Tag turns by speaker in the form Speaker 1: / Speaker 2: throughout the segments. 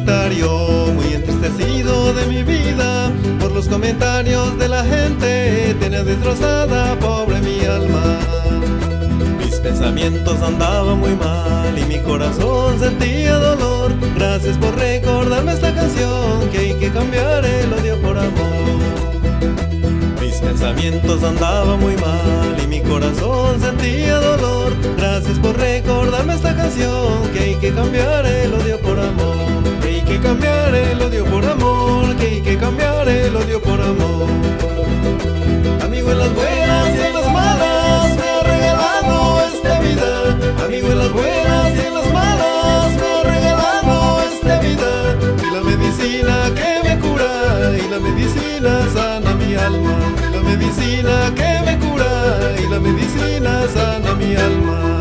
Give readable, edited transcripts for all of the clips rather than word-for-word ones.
Speaker 1: solitario, muy entristecido de mi vida, por los comentarios de la gente, tenía destrozada pobre mi alma. Mis pensamientos andaban muy mal y mi corazón sentía dolor. Gracias por recordarme esta canción, que hay que cambiar el odio por amor. Mis pensamientos andaban muy mal y mi corazón sentía dolor. Gracias por recordarme esta canción, que hay que cambiar el odio por amor. Que hay que cambiar el odio por amor, que hay que cambiar el odio por amor. Amigo en las buenas y en las malas, me ha regalado esta vida. Amigo en las buenas y en las malas, me ha regalado esta vida. Y la medicina que me cura, y la medicina sana mi alma. Y la medicina que me cura, y la medicina sana mi alma.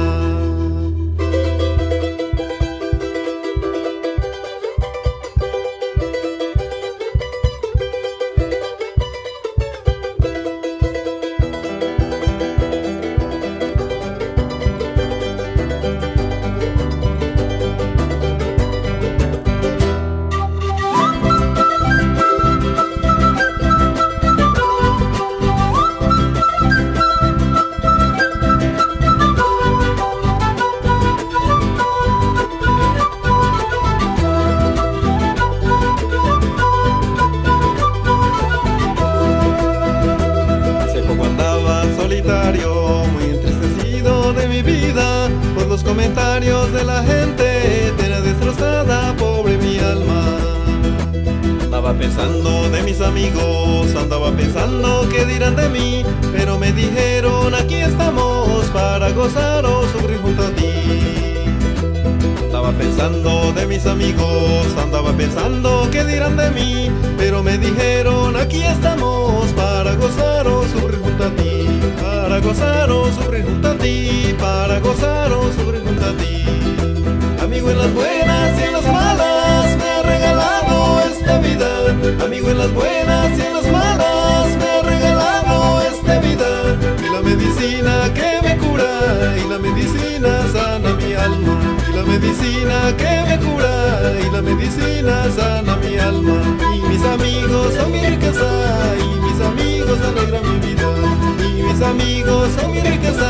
Speaker 1: Muy entristecido de mi vida, por los comentarios de la gente, tenía destrozada pobre mi alma. Andaba pensando de mis amigos, andaba pensando qué dirán de mí, pero me dijeron aquí estamos para gozar o sufrir junto a ti. Andaba pensando de mis amigos, andaba pensando qué dirán de mí, pero me dijeron aquí estamos para gozar o sufrir junto a ti. Para gozar o sufrir junto a ti, para gozar o sufrir junto a ti. Amigo en las buenas y en las malas, me ha regalado esta vida. Amigo en las buenas y en las malas, me ha regalado esta vida. Y la medicina que me cura, y la medicina sana mi alma. Y la medicina que me cura, y la medicina sana mi alma. Y mis amigos son mi riqueza, y mis amigos alegran mi vida. Mis amigos son mi riqueza,